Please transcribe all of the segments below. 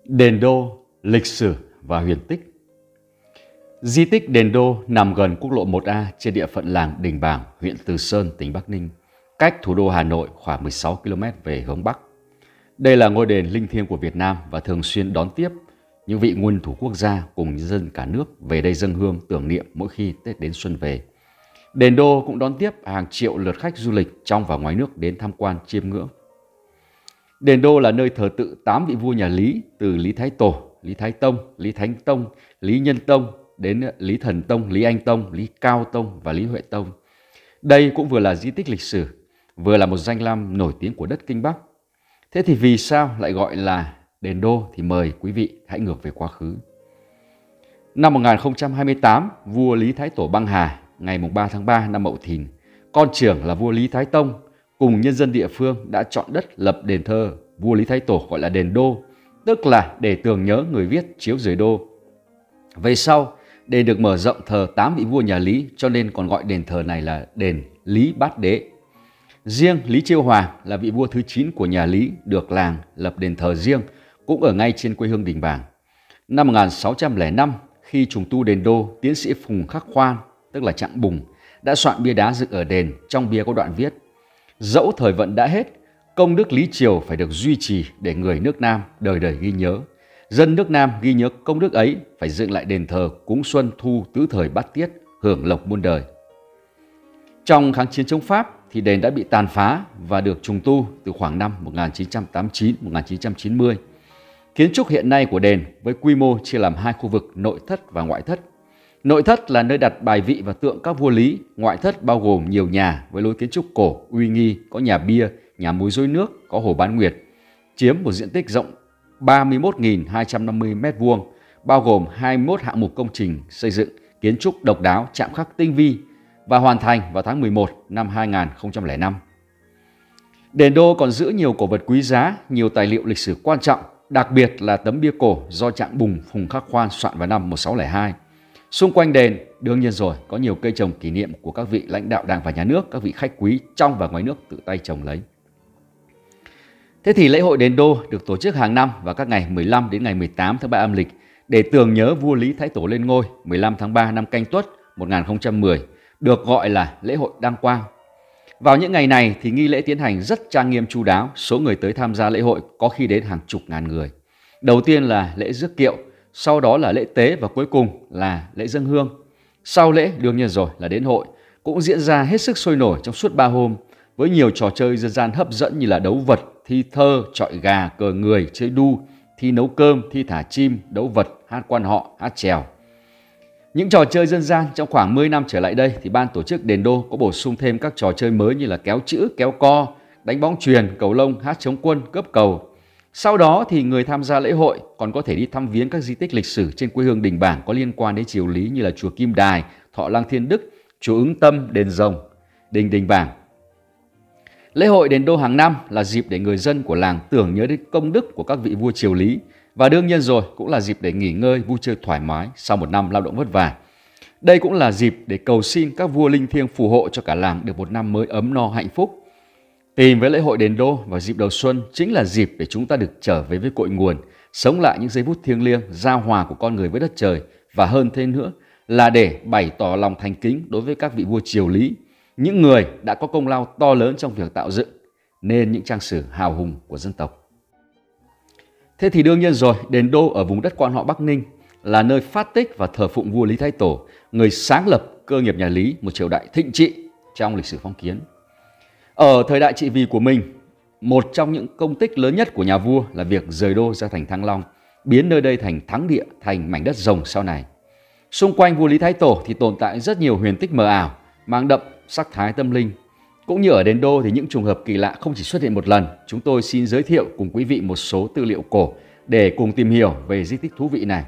Đền Đô, lịch sử và huyền tích. Di tích Đền Đô nằm gần quốc lộ 1A trên địa phận làng Đình Bảng, huyện Từ Sơn, tỉnh Bắc Ninh, cách thủ đô Hà Nội khoảng 16 km về hướng Bắc. Đây là ngôi đền linh thiêng của Việt Nam và thường xuyên đón tiếp những vị nguyên thủ quốc gia cùng nhân dân cả nước về đây dâng hương tưởng niệm mỗi khi Tết đến xuân về. Đền Đô cũng đón tiếp hàng triệu lượt khách du lịch trong và ngoài nước đến tham quan chiêm ngưỡng. Đền Đô là nơi thờ tự 8 vị vua nhà Lý, từ Lý Thái Tổ, Lý Thái Tông, Lý Thánh Tông, Lý Nhân Tông đến Lý Thần Tông, Lý Anh Tông, Lý Cao Tông và Lý Huệ Tông. Đây cũng vừa là di tích lịch sử, vừa là một danh lam nổi tiếng của đất Kinh Bắc. Thế thì vì sao lại gọi là Đền Đô thì mời quý vị hãy ngược về quá khứ. Năm 1028, vua Lý Thái Tổ băng hà, ngày 3 tháng 3 năm Mậu Thìn, con trưởng là vua Lý Thái Tông cùng nhân dân địa phương đã chọn đất lập đền thờ vua Lý Thái Tổ gọi là Đền Đô, tức là để tưởng nhớ người viết chiếu rời đô. Về sau, đền được mở rộng thờ 8 vị vua nhà Lý cho nên còn gọi đền thờ này là đền Lý Bát Đế. Riêng Lý Chiêu Hoàng là vị vua thứ 9 của nhà Lý được làng lập đền thờ riêng cũng ở ngay trên quê hương Đình Bảng. Năm 1605, khi trùng tu đền Đô, tiến sĩ Phùng Khắc Khoan, tức là Trạng Bùng, đã soạn bia đá dựng ở đền. Trong bia có đoạn viết: dẫu thời vận đã hết, công đức Lý Triều phải được duy trì để người nước Nam đời đời ghi nhớ. Dân nước Nam ghi nhớ công đức ấy phải dựng lại đền thờ cúng xuân thu tứ thời bát tiết, hưởng lộc muôn đời. Trong kháng chiến chống Pháp thì đền đã bị tàn phá và được trùng tu từ khoảng năm 1989-1990. Kiến trúc hiện nay của đền với quy mô chia làm hai khu vực nội thất và ngoại thất. Nội thất là nơi đặt bài vị và tượng các vua Lý, ngoại thất bao gồm nhiều nhà với lối kiến trúc cổ, uy nghi, có nhà bia, nhà múa rối nước, có hồ bán nguyệt, chiếm một diện tích rộng 31.250 m², bao gồm 21 hạng mục công trình xây dựng, kiến trúc độc đáo, chạm khắc tinh vi và hoàn thành vào tháng 11 năm 2005. Đền Đô còn giữ nhiều cổ vật quý giá, nhiều tài liệu lịch sử quan trọng, đặc biệt là tấm bia cổ do Trạng Bùng Phùng Khắc Khoan soạn vào năm 1602. Xung quanh đền, đương nhiên rồi, có nhiều cây trồng kỷ niệm của các vị lãnh đạo Đảng và Nhà nước, các vị khách quý trong và ngoài nước tự tay trồng lấy. Thế thì lễ hội Đền Đô được tổ chức hàng năm vào các ngày 15 đến ngày 18 tháng 3 âm lịch để tưởng nhớ vua Lý Thái Tổ lên ngôi 15 tháng 3 năm Canh Tuất 1010, được gọi là lễ hội Đăng Quang. Vào những ngày này thì nghi lễ tiến hành rất trang nghiêm chu đáo, số người tới tham gia lễ hội có khi đến hàng chục ngàn người. Đầu tiên là lễ rước kiệu, sau đó là lễ tế và cuối cùng là lễ dâng hương. Sau lễ đương nhiên rồi là đến hội, cũng diễn ra hết sức sôi nổi trong suốt 3 hôm với nhiều trò chơi dân gian hấp dẫn như là đấu vật, thi thơ, chọi gà, cờ người, chơi đu, thi nấu cơm, thi thả chim, đấu vật, hát quan họ, hát chèo. Những trò chơi dân gian trong khoảng 10 năm trở lại đây thì ban tổ chức Đền Đô có bổ sung thêm các trò chơi mới như là kéo chữ, kéo co, đánh bóng chuyền, cầu lông, hát chống quân, cướp cầu. Sau đó thì người tham gia lễ hội còn có thể đi thăm viếng các di tích lịch sử trên quê hương Đình Bảng có liên quan đến triều Lý như là chùa Kim Đài, Thọ Lăng Thiên Đức, chùa Ứng Tâm, đền Rồng, đình Đình Bảng. Lễ hội Đền Đô hàng năm là dịp để người dân của làng tưởng nhớ đến công đức của các vị vua triều Lý và đương nhiên rồi cũng là dịp để nghỉ ngơi, vui chơi thoải mái sau một năm lao động vất vả. Đây cũng là dịp để cầu xin các vua linh thiêng phù hộ cho cả làng được một năm mới ấm no hạnh phúc. Tìm với lễ hội Đền Đô vào dịp đầu xuân chính là dịp để chúng ta được trở về với cội nguồn, sống lại những giây phút thiêng liêng, giao hòa của con người với đất trời và hơn thế nữa là để bày tỏ lòng thành kính đối với các vị vua triều Lý, những người đã có công lao to lớn trong việc tạo dựng nên những trang sử hào hùng của dân tộc. Thế thì đương nhiên rồi, Đền Đô ở vùng đất quan họ Bắc Ninh là nơi phát tích và thờ phụng vua Lý Thái Tổ, người sáng lập cơ nghiệp nhà Lý, một triều đại thịnh trị trong lịch sử phong kiến. Ở thời đại trị vì của mình, một trong những công tích lớn nhất của nhà vua là việc rời đô ra thành Thăng Long, biến nơi đây thành thắng địa, thành mảnh đất rồng sau này. Xung quanh vua Lý Thái Tổ thì tồn tại rất nhiều huyền tích mờ ảo, mang đậm sắc thái tâm linh. Cũng như ở Đền Đô thì những trùng hợp kỳ lạ không chỉ xuất hiện một lần. Chúng tôi xin giới thiệu cùng quý vị một số tư liệu cổ để cùng tìm hiểu về di tích thú vị này.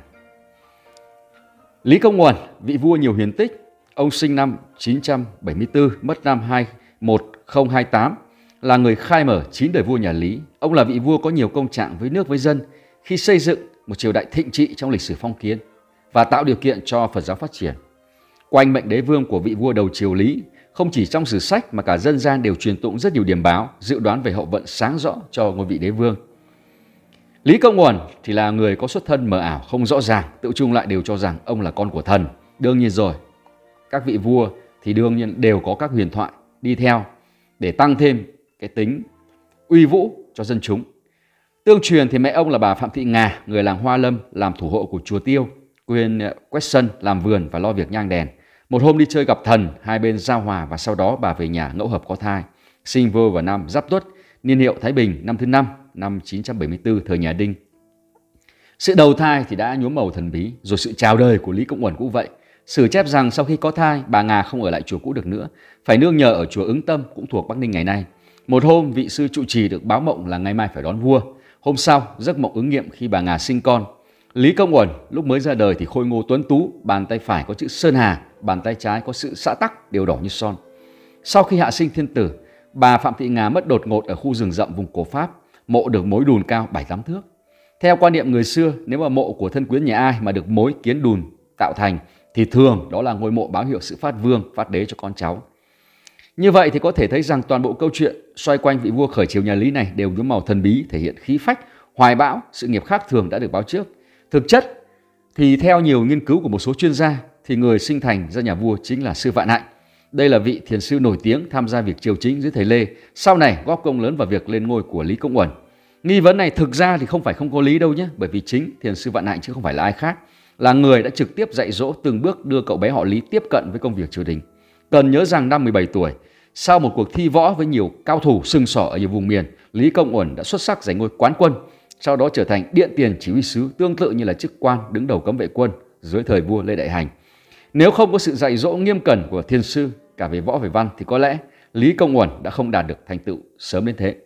Lý Công Uẩn, vị vua nhiều huyền tích, ông sinh năm 974, mất năm 1028, là người khai mở 9 đời vua nhà Lý. Ông là vị vua có nhiều công trạng với nước với dân khi xây dựng một triều đại thịnh trị trong lịch sử phong kiến và tạo điều kiện cho Phật giáo phát triển. Quanh mệnh đế vương của vị vua đầu triều Lý, không chỉ trong sử sách mà cả dân gian đều truyền tụng rất nhiều điểm báo, dự đoán về hậu vận sáng rõ cho ngôi vị đế vương. Lý Công Uẩn thì là người có xuất thân mờ ảo, không rõ ràng, tự chung lại đều cho rằng ông là con của thần. Đương nhiên rồi, các vị vua thì đương nhiên đều có các huyền thoại đi theo để tăng thêm cái tính uy vũ cho dân chúng. Tương truyền thì mẹ ông là bà Phạm Thị Ngà, người làng Hoa Lâm, làm thủ hộ của chùa Tiêu, quên quét sân, làm vườn và lo việc nhang đèn. Một hôm đi chơi gặp thần, hai bên giao hòa và sau đó bà về nhà ngẫu hợp có thai, sinh vơ vào năm Giáp Tuất, niên hiệu Thái Bình năm thứ 5, năm 974 thời nhà Đinh. Sự đầu thai thì đã nhuốm màu thần bí, rồi sự chào đời của Lý Công Uẩn cũng vậy. Sử chép rằng sau khi có thai, bà Ngà không ở lại chùa cũ được nữa, phải nương nhờ ở chùa Ứng Tâm cũng thuộc Bắc Ninh ngày nay. Một hôm, vị sư trụ trì được báo mộng là ngày mai phải đón vua. Hôm sau, giấc mộng ứng nghiệm khi bà Ngà sinh con. Lý Công Uẩn lúc mới ra đời thì khôi ngô tuấn tú, bàn tay phải có chữ Sơn Hà, bàn tay trái có sự xã tắc đều đỏ như son. Sau khi hạ sinh thiên tử, bà Phạm Thị Ngà mất đột ngột ở khu rừng rậm vùng cổ Pháp, mộ được mối đùn cao 7-8 thước. Theo quan niệm người xưa, nếu mà mộ của thân quyến nhà ai mà được mối kiến đùn tạo thành thì thường đó là ngôi mộ báo hiệu sự phát vương, phát đế cho con cháu. Như vậy thì có thể thấy rằng toàn bộ câu chuyện xoay quanh vị vua khởi triều nhà Lý này đều nhuốm màu thần bí, thể hiện khí phách, hoài bão, sự nghiệp khác thường đã được báo trước. Thực chất thì theo nhiều nghiên cứu của một số chuyên gia thì người sinh thành ra nhà vua chính là sư Vạn Hạnh. Đây là vị thiền sư nổi tiếng tham gia việc triều chính dưới thầy Lê, sau này góp công lớn vào việc lên ngôi của Lý Công Uẩn. Nghi vấn này thực ra thì không phải không có lý đâu nhé, bởi vì chính thiền sư Vạn Hạnh chứ không phải là ai khác, là người đã trực tiếp dạy dỗ từng bước đưa cậu bé họ Lý tiếp cận với công việc triều đình. Cần nhớ rằng năm 17 tuổi, sau một cuộc thi võ với nhiều cao thủ sừng sỏ ở nhiều vùng miền, Lý Công Uẩn đã xuất sắc giành ngôi quán quân, sau đó trở thành điện tiền chỉ huy sứ, tương tự như là chức quan đứng đầu cấm vệ quân dưới thời vua Lê Đại Hành. Nếu không có sự dạy dỗ nghiêm cẩn của thiền sư cả về võ về văn thì có lẽ Lý Công Uẩn đã không đạt được thành tựu sớm đến thế.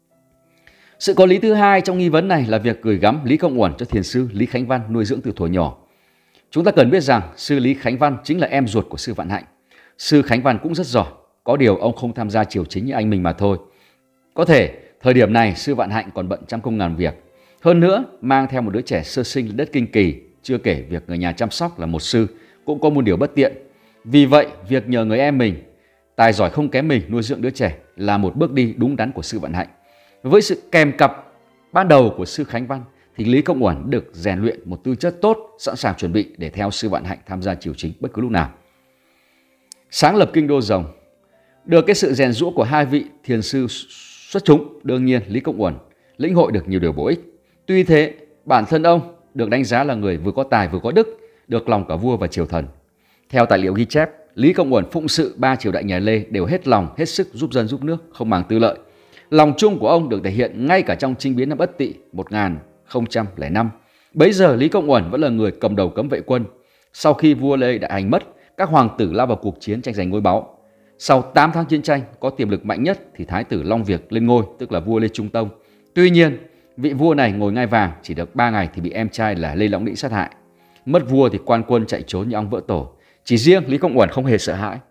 Sự có lý thứ hai trong nghi vấn này là việc gửi gắm Lý Công Uẩn cho thiền sư Lý Khánh Văn nuôi dưỡng từ thuở nhỏ. Chúng ta cần biết rằng sư Lý Khánh Văn chính là em ruột của sư Vạn Hạnh. Sư Khánh Văn cũng rất giỏi, có điều ông không tham gia triều chính như anh mình mà thôi. Có thể thời điểm này sư Vạn Hạnh còn bận trăm công ngàn việc. Hơn nữa, mang theo một đứa trẻ sơ sinh lên đất Kinh Kỳ, chưa kể việc người nhà chăm sóc là một sư cũng có một điều bất tiện. Vì vậy, việc nhờ người em mình, tài giỏi không kém mình nuôi dưỡng đứa trẻ là một bước đi đúng đắn của sư Vạn Hạnh. Với sự kèm cặp ban đầu của sư Khánh Văn thì Lý Công Uẩn được rèn luyện một tư chất tốt, sẵn sàng chuẩn bị để theo sư Vạn Hạnh tham gia triều chính bất cứ lúc nào. Sáng lập kinh đô rồng. Được cái sự rèn giũa của hai vị thiền sư xuất chúng, đương nhiên Lý Công Uẩn lĩnh hội được nhiều điều bổ ích. Tuy thế, bản thân ông được đánh giá là người vừa có tài vừa có đức, được lòng cả vua và triều thần. Theo tài liệu ghi chép, Lý Công Uẩn phụng sự 3 triều đại nhà Lê đều hết lòng, hết sức giúp dân giúp nước, không màng tư lợi. Lòng chung của ông được thể hiện ngay cả trong chinh biến năm Ất Tỵ 1005. Bấy giờ Lý Công Uẩn vẫn là người cầm đầu cấm vệ quân. Sau khi vua Lê Đại Hành mất, các hoàng tử lao vào cuộc chiến tranh giành ngôi báu. Sau 8 tháng chiến tranh, có tiềm lực mạnh nhất thì thái tử Long Việc lên ngôi, tức là vua Lê Trung Tông. Tuy nhiên, vị vua này ngồi ngai vàng chỉ được 3 ngày thì bị em trai là Lê Long Định sát hại. Mất vua thì quan quân chạy trốn như ong vỡ tổ. Chỉ riêng Lý Công Uẩn không hề sợ hãi,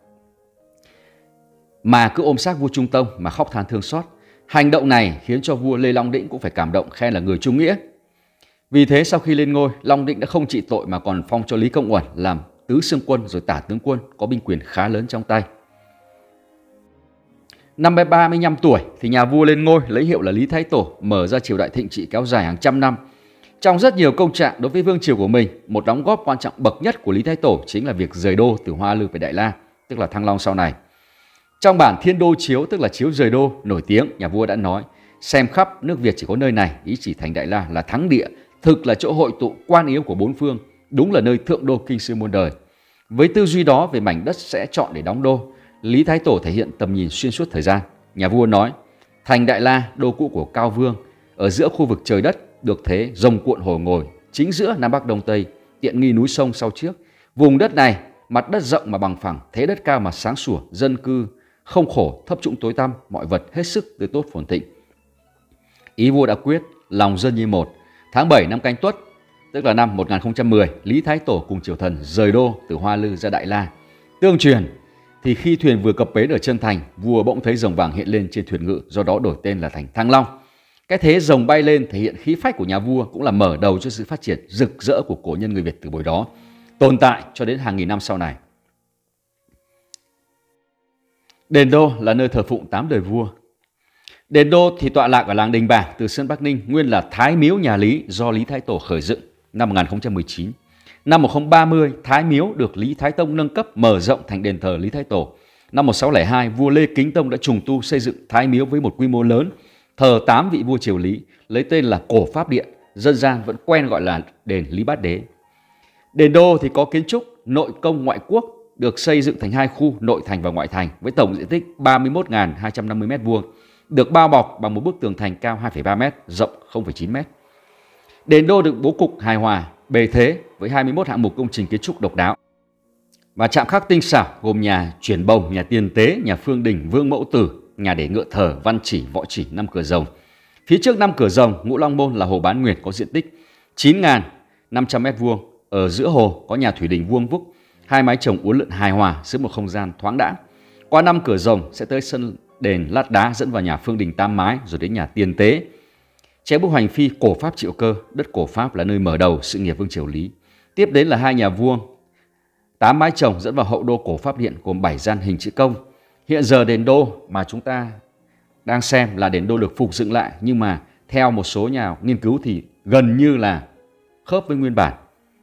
mà cứ ôm xác vua Trung Tông mà khóc than thương xót. Hành động này khiến cho vua Lê Long Định cũng phải cảm động, khen là người trung nghĩa. Vì thế sau khi lên ngôi, Long Định đã không trị tội mà còn phong cho Lý Công Uẩn làm tứ xương quân rồi tả tướng quân, có binh quyền khá lớn trong tay. Năm 35 tuổi thì nhà vua lên ngôi lấy hiệu là Lý Thái Tổ, mở ra triều đại thịnh trị kéo dài hàng trăm năm. Trong rất nhiều công trạng đối với vương triều của mình, một đóng góp quan trọng bậc nhất của Lý Thái Tổ chính là việc rời đô từ Hoa Lư về Đại La, tức là Thăng Long sau này. Trong bản Thiên Đô Chiếu, tức là chiếu rời đô nổi tiếng, nhà vua đã nói: xem khắp nước Việt chỉ có nơi này, ý chỉ thành Đại La là thắng địa, thực là chỗ hội tụ quan yếu của bốn phương, đúng là nơi thượng đô kinh sư muôn đời. Với tư duy đó về mảnh đất sẽ chọn để đóng đô, Lý Thái Tổ thể hiện tầm nhìn xuyên suốt thời gian. Nhà vua nói: thành Đại La, đô cũ của Cao Vương, ở giữa khu vực trời đất, được thế rồng cuộn hồ ngồi, chính giữa Nam Bắc Đông Tây, tiện nghi núi sông sau trước. Vùng đất này, mặt đất rộng mà bằng phẳng, thế đất cao mà sáng sủa, dân cư không khổ, thấp trũng tối tăm, mọi vật hết sức tươi tốt phồn thịnh. Ý vua đã quyết, lòng dân như một. Tháng 7 năm Canh Tuất, tức là năm 1010, Lý Thái Tổ cùng triều thần rời đô từ Hoa Lư ra Đại La. Tương truyền thì khi thuyền vừa cập bến ở chân thành, vua bỗng thấy rồng vàng hiện lên trên thuyền ngự, do đó đổi tên là thành Thăng Long. Cái thế rồng bay lên thể hiện khí phách của nhà vua, cũng là mở đầu cho sự phát triển rực rỡ của cổ nhân người Việt từ buổi đó, tồn tại cho đến hàng nghìn năm sau này. Đền Đô là nơi thờ phụng 8 đời vua. Đền Đô thì tọa lạc ở làng Đình Bảng, Từ Sơn, Bắc Ninh, nguyên là Thái Miếu nhà Lý do Lý Thái Tổ khởi dựng năm 1019. Năm 1030, Thái Miếu được Lý Thái Tông nâng cấp mở rộng thành đền thờ Lý Thái Tổ. Năm 1602, vua Lê Kính Tông đã trùng tu xây dựng Thái Miếu với một quy mô lớn, thờ 8 vị vua triều Lý, lấy tên là Cổ Pháp Điện, dân gian vẫn quen gọi là đền Lý Bát Đế. Đền Đô thì có kiến trúc nội công ngoại quốc, được xây dựng thành hai khu nội thành và ngoại thành với tổng diện tích 31.250 m², được bao bọc bằng một bức tường thành cao 2,3 m, rộng 0,9 m. Đền Đô được bố cục hài hòa, bề thế với 21 hạng mục công trình kiến trúc độc đáo và chạm khắc tinh xảo gồm nhà Chuyển Bồng, nhà Tiền Tế, nhà Phương Đình, Vương Mẫu Tử, nhà để ngựa thờ, văn chỉ, võ chỉ, 5 cửa rồng. Phía trước 5 cửa rồng, Ngũ Long Môn là hồ Bán Nguyệt có diện tích 9.500 m². Ở giữa hồ có nhà thủy đình vuông vức, 2 mái chồng uốn lượn hài hòa giữa một không gian thoáng đãng. Qua 5 cửa rồng sẽ tới sân đền lát đá dẫn vào nhà Phương Đình 8 mái rồi đến nhà Tiền Tế. Treo bức hoành phi Cổ Pháp Triệu Cơ, đất Cổ Pháp là nơi mở đầu sự nghiệp vương triều Lý. Tiếp đến là 2 nhà vuông 8 mái chồng dẫn vào hậu đô Cổ Pháp Điện gồm 7 gian hình chữ công. Hiện giờ đền Đô mà chúng ta đang xem là đền Đô được phục dựng lại, nhưng mà theo một số nhà nghiên cứu thì gần như là khớp với nguyên bản.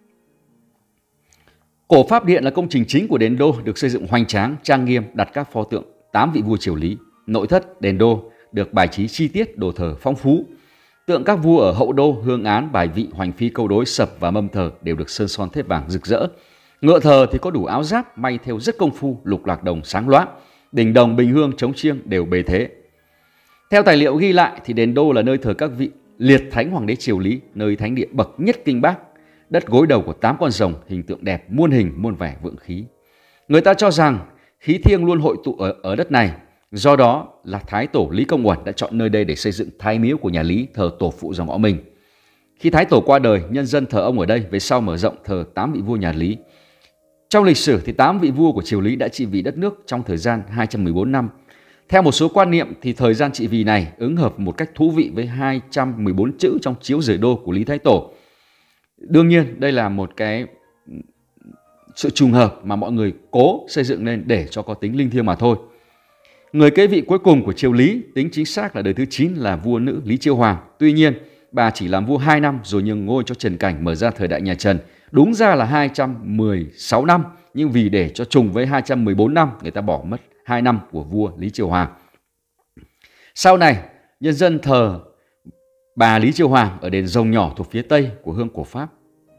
Cổ Pháp Điện là công trình chính của đền Đô, được xây dựng hoành tráng, trang nghiêm, đặt các pho tượng 8 vị vua triều Lý. Nội thất đền Đô được bài trí chi tiết, đồ thờ phong phú. Tượng các vua ở hậu đô, hương án, bài vị, hoành phi, câu đối, sập và mâm thờ đều được sơn son thép vàng rực rỡ. Ngựa thờ thì có đủ áo giáp may thêu rất công phu, lục lạc đồng sáng loáng. Đình đồng, bình hương, trống chiêng đều bề thế. Theo tài liệu ghi lại thì đền Đô là nơi thờ các vị liệt thánh hoàng đế triều Lý, nơi thánh địa bậc nhất kinh Bắc, đất gối đầu của 8 con rồng, hình tượng đẹp, muôn hình muôn vẻ, vượng khí. Người ta cho rằng khí thiêng luôn hội tụ ở đất này, do đó là Thái Tổ Lý Công Uẩn đã chọn nơi đây để xây dựng Thái Miếu của nhà Lý, thờ tổ phụ dòng họ mình. Khi Thái Tổ qua đời, nhân dân thờ ông ở đây, về sau mở rộng thờ 8 vị vua nhà Lý. Trong lịch sử thì 8 vị vua của triều Lý đã trị vì đất nước trong thời gian 214 năm. Theo một số quan niệm thì thời gian trị vì này ứng hợp một cách thú vị với 214 chữ trong chiếu rời đô của Lý Thái Tổ. Đương nhiên đây là một cái sự trùng hợp mà mọi người cố xây dựng lên để cho có tính linh thiêng mà thôi. Người kế vị cuối cùng của triều Lý, tính chính xác là đời thứ 9 là vua nữ Lý Chiêu Hoàng. Tuy nhiên, bà chỉ làm vua 2 năm rồi nhường ngôi cho Trần Cảnh, mở ra thời đại nhà Trần. Đúng ra là 216 năm, nhưng vì để cho trùng với 214 năm, người ta bỏ mất 2 năm của vua Lý Chiêu Hoàng. Sau này, nhân dân thờ bà Lý Chiêu Hoàng ở đền rồng nhỏ thuộc phía tây của hương Cổ Pháp.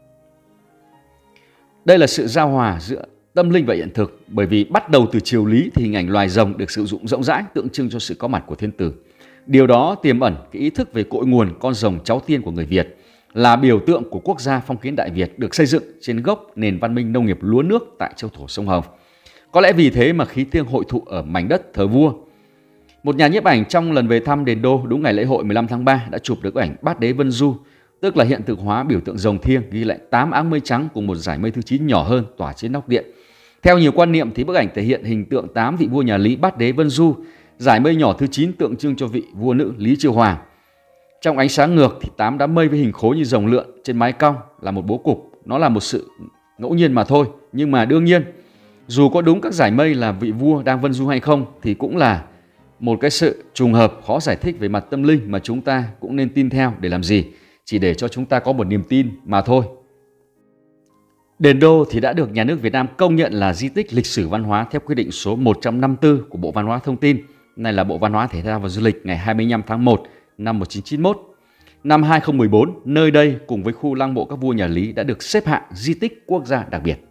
Đây là sự giao hòa giữa tâm linh và hiện thực, bởi vì bắt đầu từ triều Lý thì hình ảnh loài rồng được sử dụng rộng rãi, tượng trưng cho sự có mặt của thiên tử. Điều đó tiềm ẩn cái ý thức về cội nguồn con rồng cháu tiên của người Việt, là biểu tượng của quốc gia phong kiến Đại Việt, được xây dựng trên gốc nền văn minh nông nghiệp lúa nước tại châu thổ sông Hồng. Có lẽ vì thế mà khí thiêng hội tụ ở mảnh đất thờ vua. Một nhà nhiếp ảnh trong lần về thăm đền Đô đúng ngày lễ hội 15 tháng 3 đã chụp được bức ảnh Bát Đế Vân Du, tức là hiện thực hóa biểu tượng rồng thiêng, ghi lại 8 áng mây trắng cùng một dải mây thứ 9 nhỏ hơn tỏa trên nóc điện. Theo nhiều quan niệm thì bức ảnh thể hiện hình tượng 8 vị vua nhà Lý Bát Đế Vân Du, dải mây nhỏ thứ 9 tượng trưng cho vị vua nữ Lý Chiêu Hoàng. Trong ánh sáng ngược thì 8 đám mây với hình khối như rồng lượn trên mái cong là một bố cục, nó là một sự ngẫu nhiên mà thôi. Nhưng mà đương nhiên, dù có đúng các dải mây là vị vua đang vân du hay không thì cũng là một cái sự trùng hợp khó giải thích về mặt tâm linh mà chúng ta cũng nên tin theo để làm gì, chỉ để cho chúng ta có một niềm tin mà thôi. Đền Đô thì đã được nhà nước Việt Nam công nhận là di tích lịch sử văn hóa theo quyết định số 154 của Bộ Văn hóa Thông tin, này là Bộ Văn hóa Thể thao và Du lịch, ngày 25 tháng 1 năm 1991. Năm 2014, nơi đây cùng với khu lăng mộ các vua nhà Lý đã được xếp hạng di tích quốc gia đặc biệt.